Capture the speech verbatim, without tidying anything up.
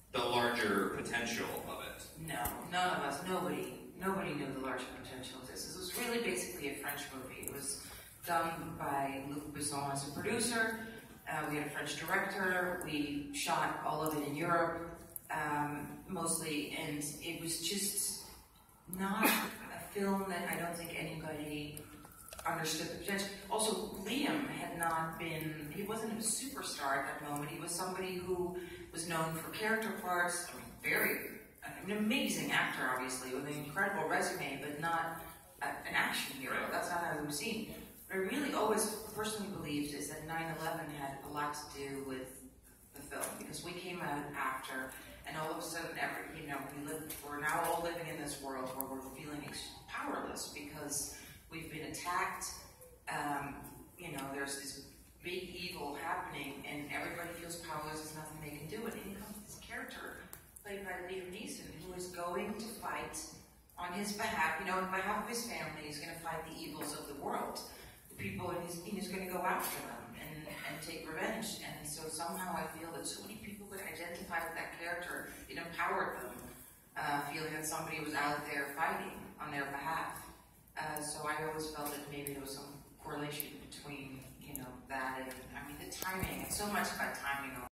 the larger potential of it. No, none of us, nobody, nobody knew the larger potential of this. This was really basically a French movie. It was done by Luc Besson as a producer. Uh, we had a French director. We shot all of it in Europe, um, mostly, and it was just not a film that I don't think anybody understood the potential. Also, Liam had not been, he wasn't a superstar at that moment. He was somebody who was known for character parts. I mean, very, an amazing actor, obviously, with an incredible resume, but not a, an action hero. That's not how he was seen. What I really always personally believed is that nine eleven had a lot to do with the film, because we came out after, and all of a sudden, every, you know, we live, we're now all living in this world where we're feeling powerless because we've been attacked. Um, you know, there's this big evil happening, and everybody feels powerless. There's nothing they can do. And in comes this character played by Liam Neeson, who is going to fight on his behalf. You know, on behalf of his family, he's going to fight the evils of the world, the people, and he's, he's going to go after them and, and take revenge. And so somehow I feel that so many people could identify with that character. It empowered them, uh, feeling that somebody was out there fighting on their behalf. Uh, so I always felt that maybe there was some correlation between, you know, that and, I mean, the timing. It's so much about timing.